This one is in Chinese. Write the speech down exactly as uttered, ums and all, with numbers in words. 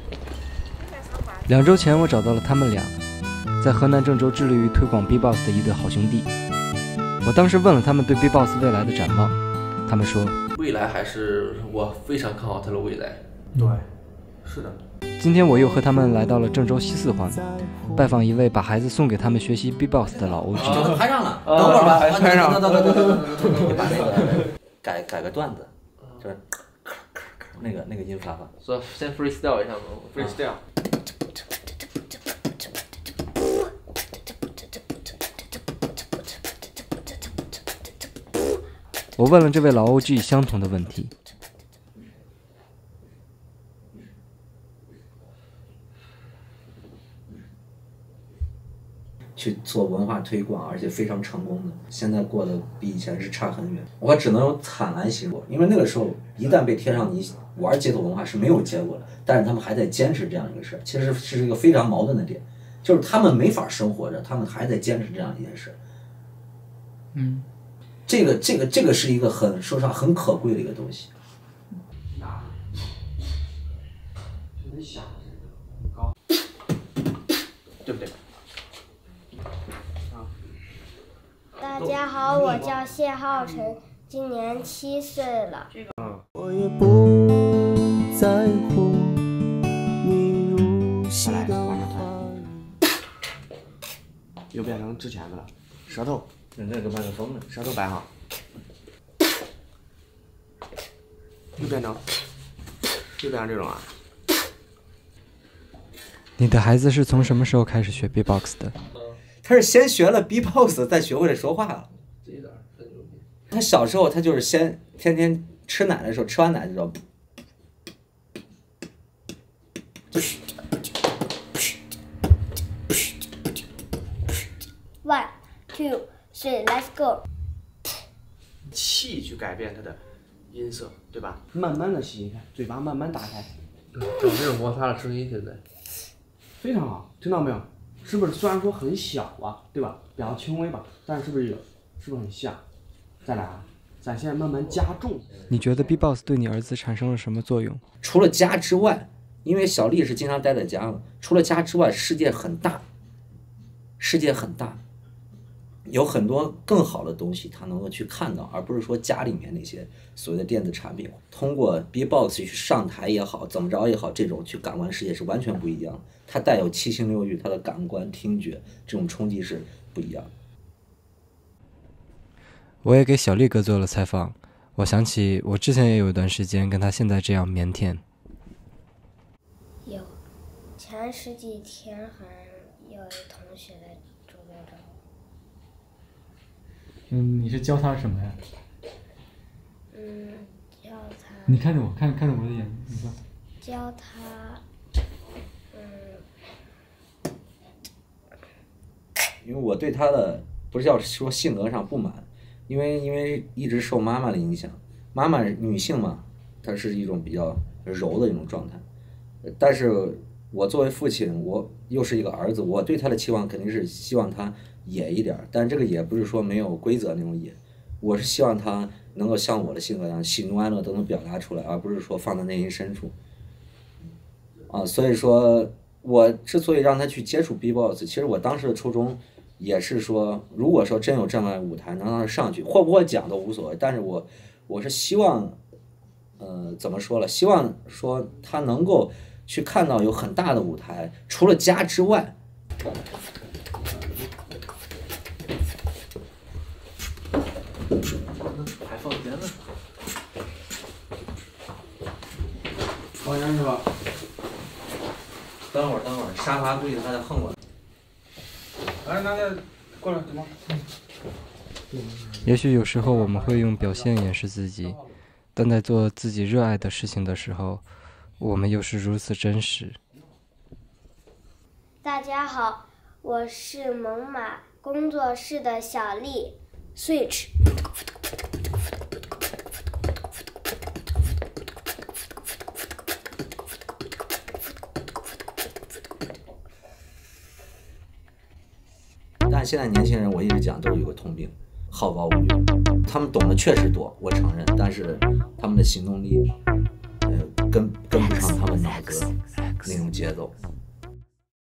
两周前，我找到了他们俩，在河南郑州致力于推广 B-box 的一对好兄弟。我当时问了他们对 B-box 未来的展望，他们说， 未来还是我非常看好它的未来。 对，是的。 今天我又和他们来到了郑州西四环，拜访一位把孩子送给他们学习 B-box 的老 O G。 就能拍上了，等会儿吧， 拍上了。 等等等等等等等，你把那个改改个段子，就是那个那个音发法。 说先 freestyle 一下吧 ，freestyle。 我问了这位老 O G 相同的问题。 去做文化推广，而且非常成功的，现在过得比以前是差很远。我只能用惨来形容，因为那个时候一旦被贴上你玩街头文化是没有结果的，但是他们还在坚持这样一个事儿，其实是一个非常矛盾的点，就是他们没法生活着，他们还在坚持这样一件事。 嗯， 这个这个这个是一个很说实话很可贵的一个东西。 对不对？ 大家好，我叫谢浩辰，今年七岁了。 我也不在乎你入戏的话语。 又变成之前的了，舌头， 那个麦克风呢？ 舌头摆好。又变成，又变成这种啊。 你的孩子是从什么时候开始学 B-box 的？ 他是先学了 B-box， 再学会了说话了。他小时候他就是先天天吃奶的时候，吃完奶的时候， One, two, three, let's go。 气去改变它的音色，对吧？慢慢的吸，看嘴巴慢慢打开， 整这种摩擦的声音现在非常好，听到没有？是不是虽然说很小啊，对吧？比较轻微吧，但是是不是有？是不是很像？再来啊，咱现在慢慢加重。 你觉得 B-box 对你儿子产生了什么作用？ 除了家之外，因为小丽是经常待在家嘛，除了家之外，世界很大，世界很大，有很多更好的东西他能够去看到，而不是说家里面那些所谓的电子产品。通过 B-box 去上台也好，怎么着也好，这种去感官世界是完全不一样的。它带有七情六欲，它的感官、听觉这种冲击是不一样的。 我也给小丽哥做了采访，我想起我之前也有一段时间跟他现在这样腼腆。 有，前十几天好像有一同学来主动找我。 嗯，你是教他什么呀？ 嗯，教他。 你看着我，看看着我的眼，你说。 教他，嗯。 因为我对他的不是要说性格上不满。因为因为一直受妈妈的影响，妈妈女性嘛，她是一种比较柔的一种状态，但是我作为父亲，我又是一个儿子，我对他的期望肯定是希望他野一点，但这个野不是说没有规则那种野，我是希望他能够像我的性格一样，喜怒哀乐都能表达出来，而不是说放在内心深处。啊，所以说我之所以让他去接触 B-box， 其实我当时的初衷。也是说，如果说真有这样的舞台，能让他上去，获不获奖都无所谓。但是我，我是希望，呃，怎么说了？希望说他能够去看到有很大的舞台，除了家之外。 还放烟呢。 放烟是吧？ 等会儿，等会儿，沙发估计他得横过来。 来，拿个过来，怎么？ 也许有时候我们会用表现掩饰自己，但在做自己热爱的事情的时候，我们又是如此真实。 大家好，我是猛犸工作室的小丽 ，Switch。 但现在年轻人，我一直讲都是有个通病，好高骛远。他们懂得确实多，我承认，但是他们的行动力，呃，跟跟不上他们脑子那种节奏。